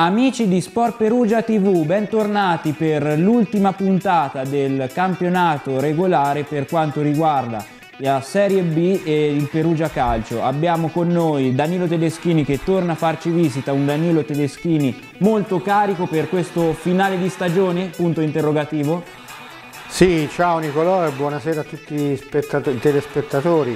Amici di Sport Perugia TV, bentornati per l'ultima puntata del campionato regolare per quanto riguarda la Serie B e il Perugia Calcio. Abbiamo con noi Danilo Tedeschini che torna a farci visita, un Danilo Tedeschini molto carico per questo finale di stagione, punto interrogativo. Sì, ciao Nicolò e buonasera a tutti i telespettatori.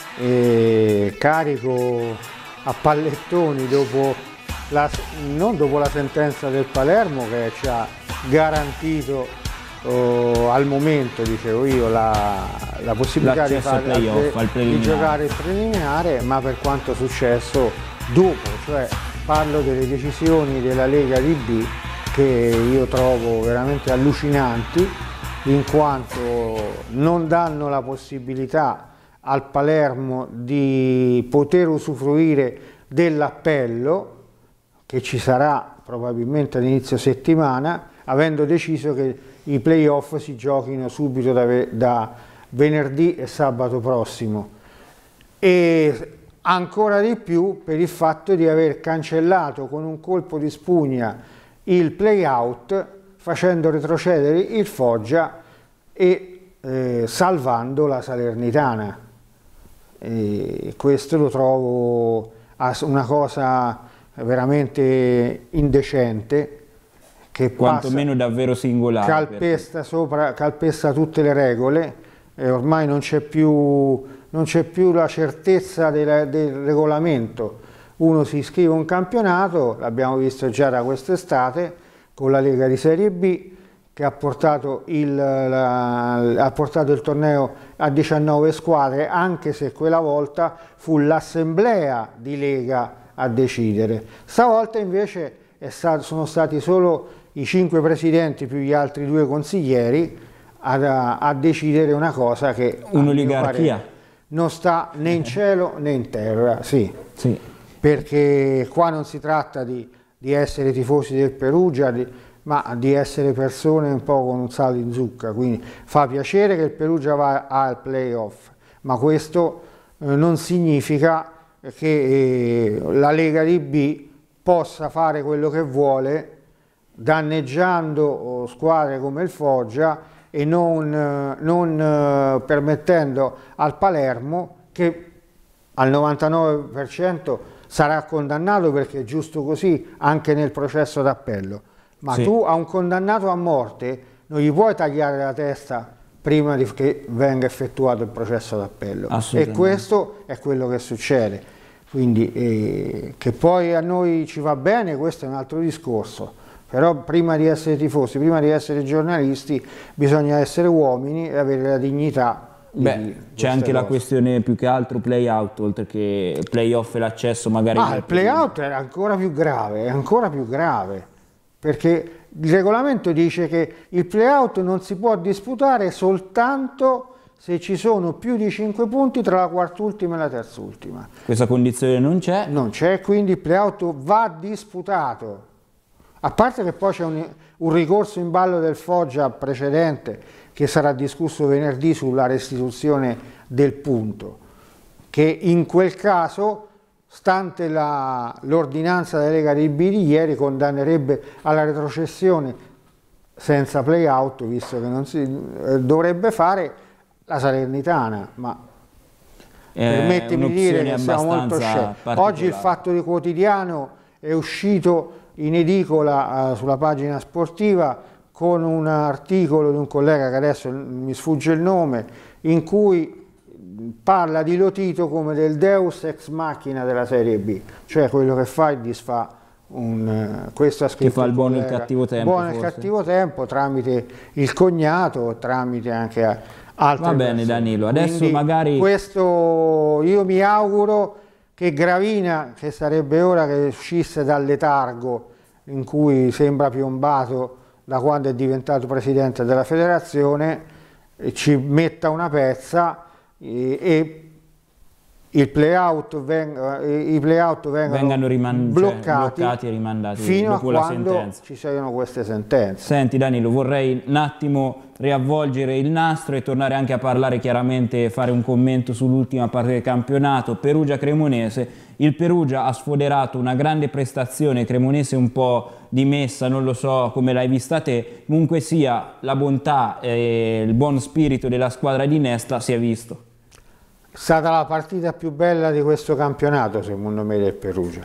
Carico a pallettoni non dopo la sentenza del Palermo che ci ha garantito al momento, dicevo io, la possibilità di giocare il preliminare, ma per quanto è successo dopo, cioè parlo delle decisioni della Lega di B che io trovo veramente allucinanti, in quanto non danno la possibilità al Palermo di poter usufruire dell'appello che ci sarà probabilmente all'inizio settimana, avendo deciso che i playoff si giochino subito da venerdì e sabato prossimo, e ancora di più per il fatto di aver cancellato con un colpo di spugna il play-out, facendo retrocedere il Foggia e salvando la Salernitana. E questo lo trovo una cosa veramente indecente, che quantomeno davvero singolare, calpesta tutte le regole, e ormai non c'è più la certezza del regolamento. Uno si iscrive a un campionato, l'abbiamo visto già da quest'estate con la Lega di Serie B, che ha portato il torneo a 19 squadre, anche se quella volta fu l'assemblea di Lega a decidere. Stavolta invece sono stati solo i 5 presidenti più gli altri 2 consiglieri a decidere una cosa che un'oligarchia non sta né in cielo né in terra, sì. Perché qua non si tratta di essere tifosi del Perugia, ma di essere persone un po' con un sale in zucca, quindi fa piacere che il Perugia va al playoff, ma questo non significa che la Lega di B possa fare quello che vuole, danneggiando squadre come il Foggia e non permettendo al Palermo, che al 99% sarà condannato perché è giusto così anche nel processo d'appello, ma sì, tu a un condannato a morte non gli puoi tagliare la testa prima che venga effettuato il processo d'appello, e questo è quello che succede. Quindi che poi a noi ci va bene, questo è un altro discorso, però prima di essere tifosi, prima di essere giornalisti, bisogna essere uomini e avere la dignità. C'è anche la questione più che altro play-out, oltre che play-off e l'accesso magari. Ma il play-out è ancora più grave, perché il regolamento dice che il play-out non si può disputare soltanto se ci sono più di 5 punti tra la quart'ultima e la terz'ultima. Questa condizione non c'è? Non c'è, quindi il play-out va disputato. A parte che poi c'è un ricorso in ballo del Foggia precedente, che sarà discusso venerdì, sulla restituzione del punto, che in quel caso, stante l'ordinanza della Lega di B di ieri, condannerebbe alla retrocessione senza play-out, visto che non si dovrebbe fare, la Salernitana, ma permettimi di dire che siamo molto scettici. Oggi il Fatto di Quotidiano è uscito in edicola sulla pagina sportiva con un articolo di un collega che adesso mi sfugge il nome, in cui parla di Lotito come del Deus ex machina della Serie B, cioè quello che fa e disfa. Questo ha scritto, che fa il buono e il cattivo tempo, buono e il cattivo tempo, tramite il cognato, tramite anche altre Va bene persone. Danilo, adesso quindi magari questo io mi auguro che Gravina, che sarebbe ora che uscisse dal letargo in cui sembra piombato da quando è diventato presidente della federazione, ci metta una pezza e i play-out vengano bloccati e rimandati fino dopo a la quando sentenza. ci siano queste sentenze. Senti Danilo, vorrei un attimo riavvolgere il nastro e tornare anche a parlare chiaramente, fare un commento sull'ultima parte del campionato, Perugia-Cremonese. Il Perugia ha sfoderato una grande prestazione, Cremonese un po' dimessa, non lo so come l'hai vista te, comunque sia la bontà e il buon spirito della squadra di Nesta si è visto. È stata la partita più bella di questo campionato, secondo me, del Perugia,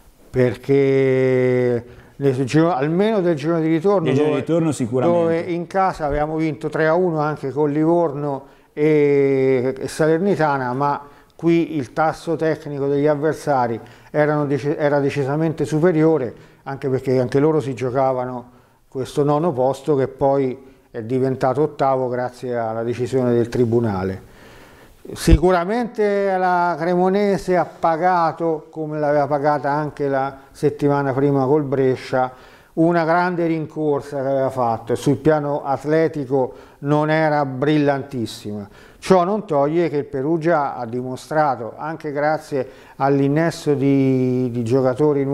perché almeno del girone di ritorno, sicuramente, dove in casa avevamo vinto 3-1 anche con Livorno e Salernitana, ma qui il tasso tecnico degli avversari era decisamente superiore, anche perché anche loro si giocavano questo nono posto che poi è diventato ottavo grazie alla decisione del Tribunale. Sicuramente la Cremonese ha pagato, come l'aveva pagata anche la settimana prima col Brescia, una grande rincorsa che aveva fatto e sul piano atletico non era brillantissima. Ciò non toglie che il Perugia ha dimostrato, anche grazie all'innesto di giocatori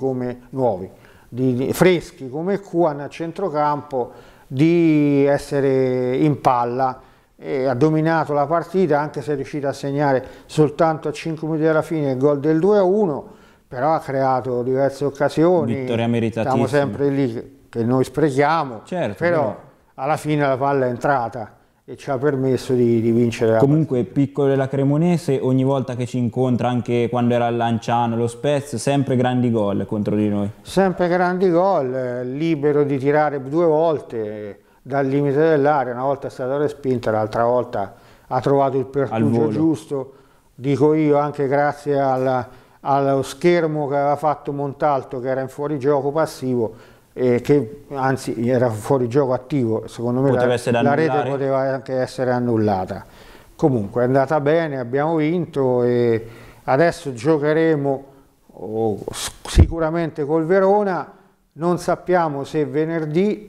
freschi come Kuan a centrocampo, di essere in palla. E ha dominato la partita, anche se è riuscito a segnare soltanto a 5 minuti dalla fine il gol del 2-1, però ha creato diverse occasioni. Vittoria meritatissima. Siamo sempre lì che noi sprechiamo, certo, però alla fine la palla è entrata e ci ha permesso di vincere la comunque partita. Piccolo la Cremonese, ogni volta che ci incontra, anche quando era al Lanciano, lo Spez, sempre grandi gol contro di noi. Sempre grandi gol, libero di tirare 2 volte dal limite dell'area, una volta è stata respinta, l'altra volta ha trovato il pertugio giusto, dico io, anche grazie allo schermo che aveva fatto Montalto, che era in fuorigioco passivo, che anzi era fuorigioco attivo, secondo me la rete poteva anche essere annullata. Comunque è andata bene, abbiamo vinto e adesso giocheremo sicuramente col Verona, non sappiamo se venerdì,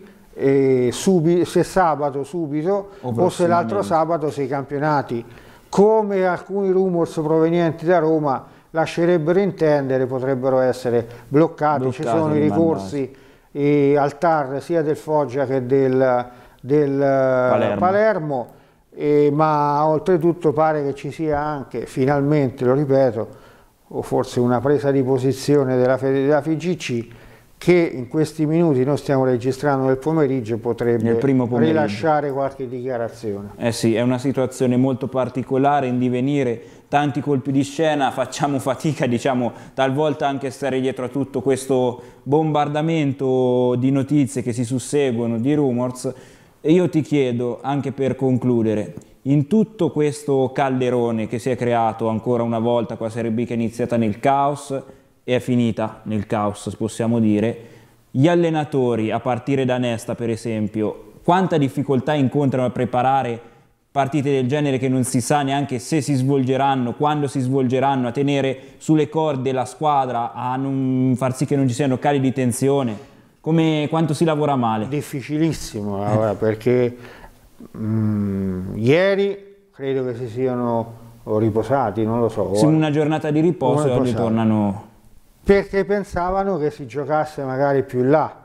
se sabato subito o se l'altro sabato, se i campionati, come alcuni rumors provenienti da Roma lascerebbero intendere, potrebbero essere bloccati. Ci sono i ricorsi al TAR sia del Foggia che del Palermo, ma oltretutto pare che ci sia anche, finalmente, lo ripeto, o forse una presa di posizione della FIGC, che in questi minuti noi stiamo registrando nel pomeriggio, potrebbe rilasciare qualche dichiarazione. Eh sì, è una situazione molto particolare, in divenire, tanti colpi di scena, facciamo fatica, diciamo, talvolta anche stare dietro a tutto questo bombardamento di notizie che si susseguono, di rumors. E io ti chiedo, anche per concludere, in tutto questo calderone che si è creato ancora una volta con la Serie B, che è iniziata nel caos e è finita nel caos, possiamo dire, gli allenatori, a partire da Nesta per esempio, quanta difficoltà incontrano a preparare partite del genere che non si sa neanche se si svolgeranno, quando si svolgeranno, a tenere sulle corde la squadra, a non far sì che non ci siano cali di tensione? Quanto si lavora male? Difficilissimo, perché ieri credo che si siano riposati, non lo so. Sì, una giornata di riposo e oggi tornano... Perché pensavano che si giocasse magari più in là.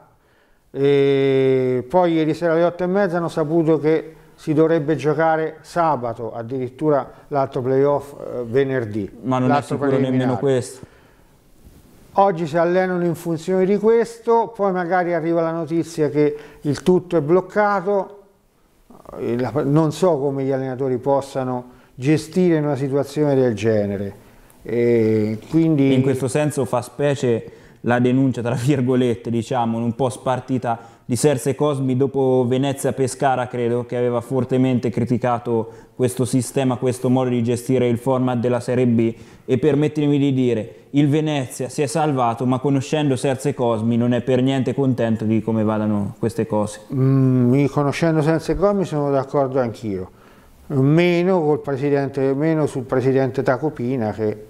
E poi ieri sera alle 8:30 hanno saputo che si dovrebbe giocare sabato, addirittura l'altro playoff venerdì. Ma non è sicuro nemmeno questo. Oggi si allenano in funzione di questo, poi magari arriva la notizia che il tutto è bloccato. Non so come gli allenatori possano gestire una situazione del genere. Quindi... In questo senso fa specie la denuncia, tra virgolette, diciamo, un po' spartita di Serse Cosmi dopo Venezia-Pescara, credo, che aveva fortemente criticato questo sistema, questo modo di gestire il format della Serie B, e permettetemi di dire, il Venezia si è salvato, ma conoscendo Serse Cosmi non è per niente contento di come vadano queste cose. Conoscendo Serse Cosmi sono d'accordo anch'io, meno sul presidente Tacopina, che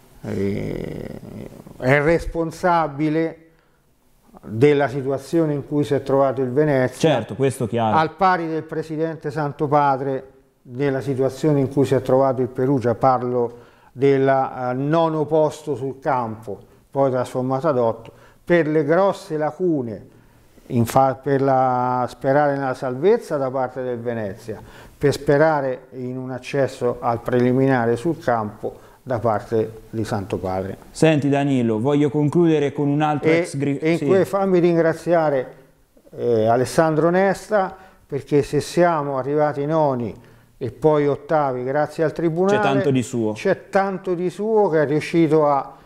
è responsabile della situazione in cui si è trovato il Venezia, certo, questo chiaro, al pari del presidente Santopadre nella situazione in cui si è trovato il Perugia. Parlo del nono posto sul campo, poi trasformato ad 8, per le grosse lacune, per sperare nella salvezza da parte del Venezia, per sperare in un accesso al preliminare sul campo da parte di Santo Padre. Senti Danilo, voglio concludere con un altro ex Grifo. Sì. Fammi ringraziare Alessandro Nesta, perché se siamo arrivati noni e poi ottavi grazie al Tribunale, c'è tanto di suo. C'è tanto di suo, che è riuscito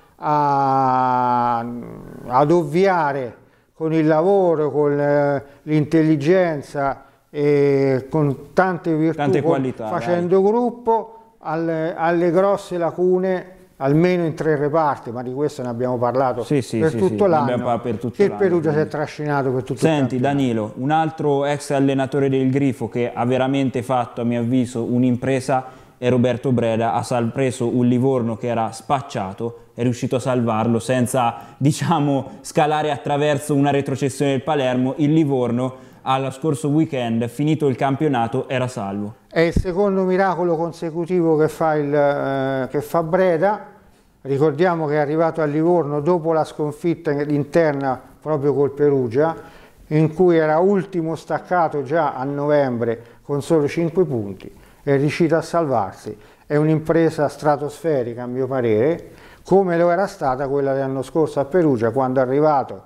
ad ovviare con il lavoro, con l'intelligenza e con tante virtù, tante qualità, facendo gruppo alle grosse lacune, almeno in 3 reparti, ma di questo ne abbiamo parlato per tutto l'anno, che il Perugia si è trascinato per tutto l'anno. Senti Danilo, un altro ex allenatore del Grifo che ha veramente fatto, a mio avviso, un'impresa è Roberto Breda. Ha preso un Livorno che era spacciato, è riuscito a salvarlo senza, diciamo, scalare attraverso una retrocessione del Palermo. Il Livorno allo scorso weekend, finito il campionato, era salvo. È il secondo miracolo consecutivo che fa Breda. Ricordiamo che è arrivato a Livorno dopo la sconfitta interna proprio col Perugia, in cui era ultimo staccato già a novembre con solo 5 punti, è riuscito a salvarsi. È un'impresa stratosferica a mio parere, come lo era stata quella dell'anno scorso a Perugia, quando è arrivato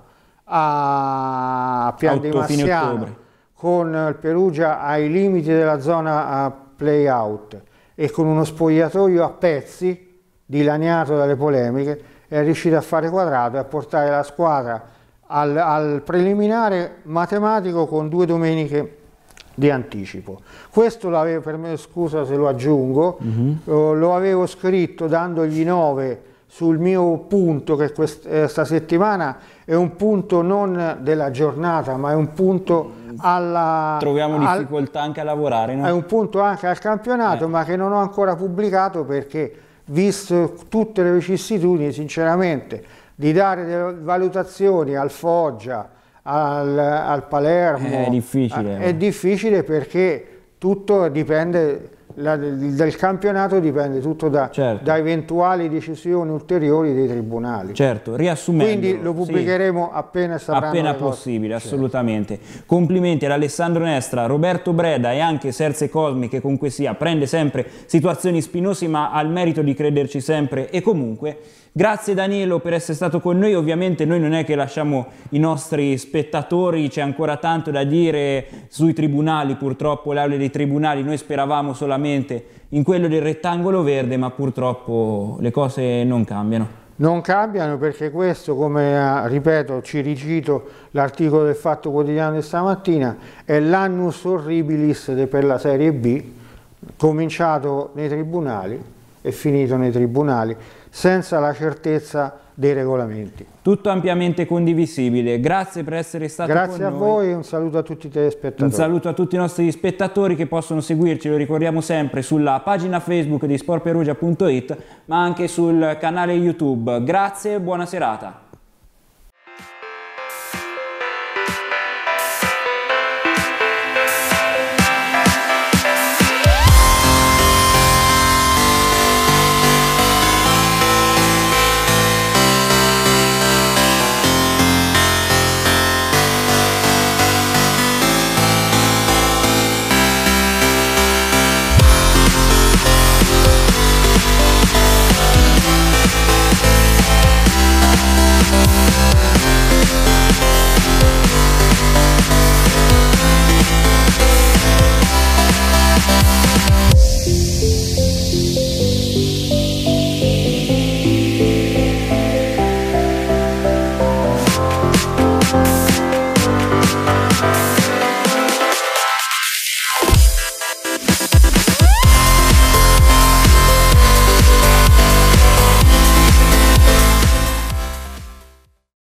a Pian di Massiano con il Perugia ai limiti della zona play-out e con uno spogliatoio a pezzi, dilaniato dalle polemiche, è riuscito a fare quadrato e a portare la squadra al preliminare matematico con 2 domeniche di anticipo. Questo l'avevo, per me, scusa se lo aggiungo, lo avevo scritto dandogli 9 sul mio punto, che questa settimana è un punto non della giornata, ma è un punto troviamo difficoltà anche a lavorare, no? È un punto anche al campionato, ma che non ho ancora pubblicato, perché, visto tutte le vicissitudini, sinceramente, di dare delle valutazioni al Foggia, al Palermo, è difficile, perché tutto dipende del campionato, dipende tutto da eventuali decisioni ulteriori dei tribunali. Certo, riassumendo, quindi lo pubblicheremo appena possibile, assolutamente. Complimenti ad Alessandro Nestra, Roberto Breda e anche Serse Cosmi, che comunque sia prende sempre situazioni spinose, ma ha il merito di crederci sempre e comunque. Grazie Danilo per essere stato con noi. Ovviamente noi non è che lasciamo i nostri spettatori, c'è ancora tanto da dire sui tribunali, purtroppo le aule dei tribunali, noi speravamo solamente in quello del rettangolo verde, ma purtroppo le cose non cambiano. Non cambiano, perché questo, come ripeto, ci ricito l'articolo del Fatto Quotidiano di stamattina, è l'annus horribilis per la Serie B, cominciato nei tribunali e finito nei tribunali, senza la certezza dei regolamenti. Tutto ampiamente condivisibile. Grazie per essere stato con noi. Grazie a voi e un saluto a tutti i telespettatori. Un saluto a tutti i nostri spettatori che possono seguirci, lo ricordiamo sempre, sulla pagina Facebook di sportperugia.it, ma anche sul canale YouTube. Grazie e buona serata.